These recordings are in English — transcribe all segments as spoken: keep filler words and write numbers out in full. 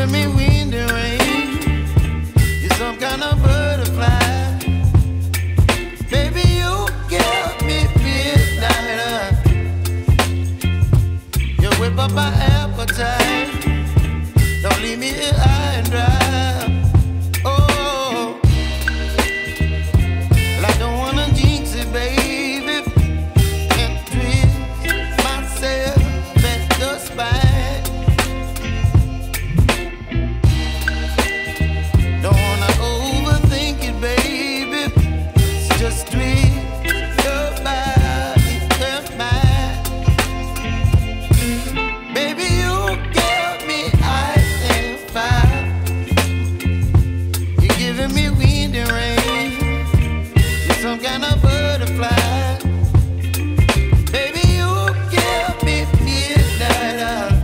giving me wind and rain. You're some kind of butterfly. Baby, you give me midnight. You whip up my appetite. Don't leave me here high and dry. Oh, well, I don't wanna jinx it, baby, and twist myself at the spine. Don't wanna overthink it, baby. It's just twist your body and mine. Baby, you give me ice and fire. You're giving me wind and rain. You're some kind of butterfly. Baby, you give me midnight.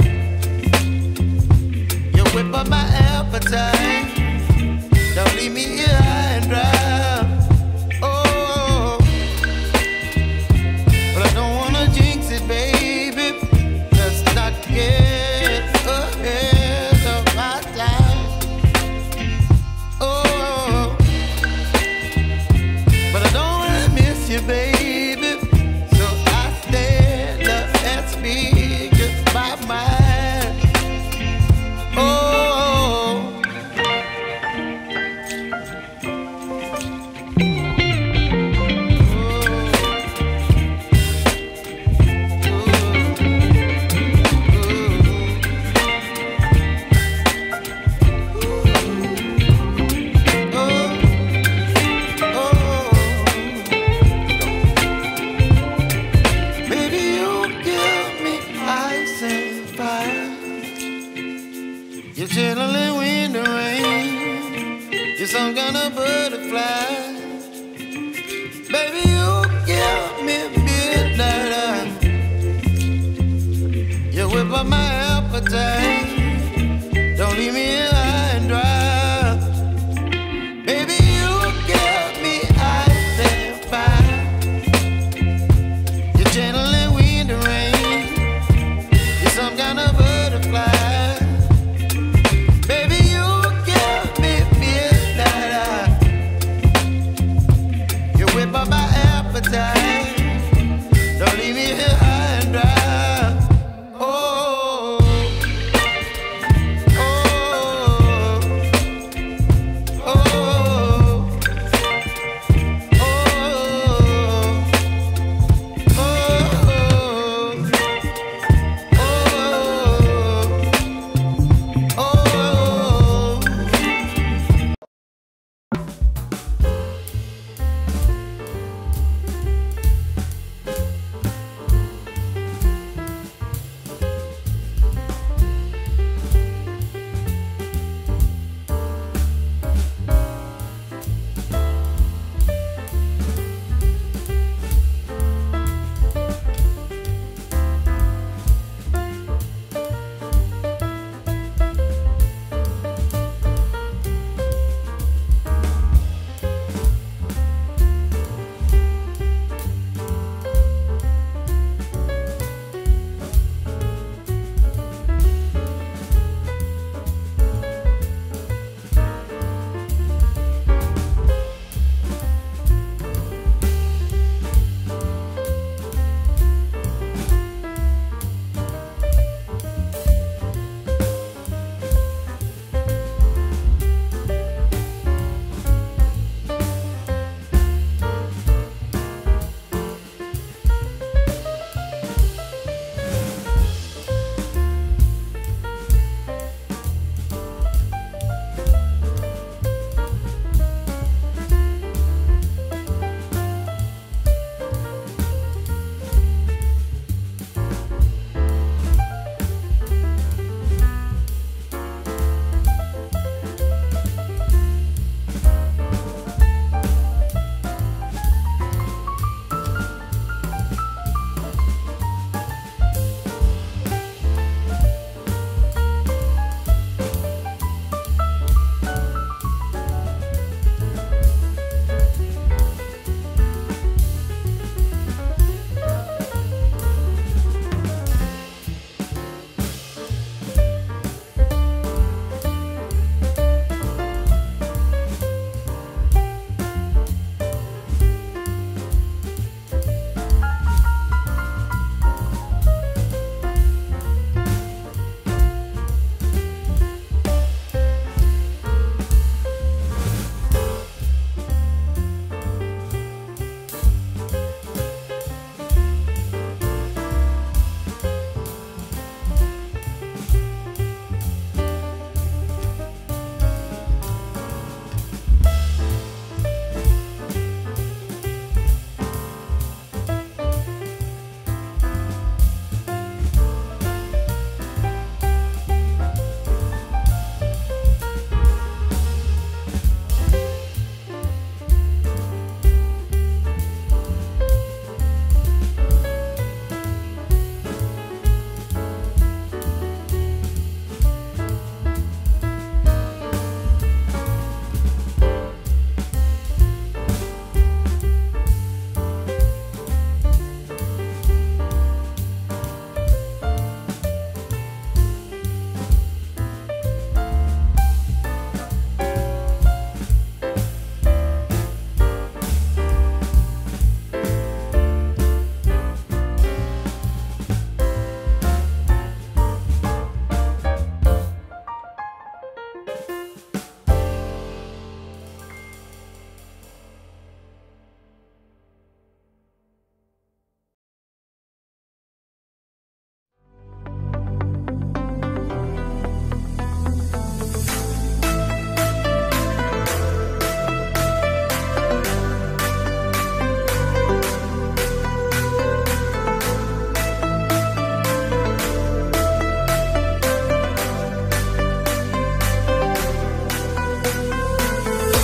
You whip up my appetite. Don't leave me here high and dry. Oh, but I don't wanna jinx it, baby. Let's not get ahead of my time. Oh, but I don't wanna miss you, baby. So I stand up and speak just my mind. Oh. You're chilling wind and rain. You're some kind of butterfly. Baby, you give me midnight. You whip up my appetite. Don't leave me here high and dry. Baby, you give me ice and fire. You're channeling wind and rain. You're some kind of butterfly. My appetite. Don't leave me here high and dry. Oh, oh,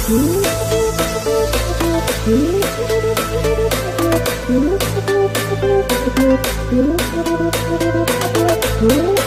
Ooh.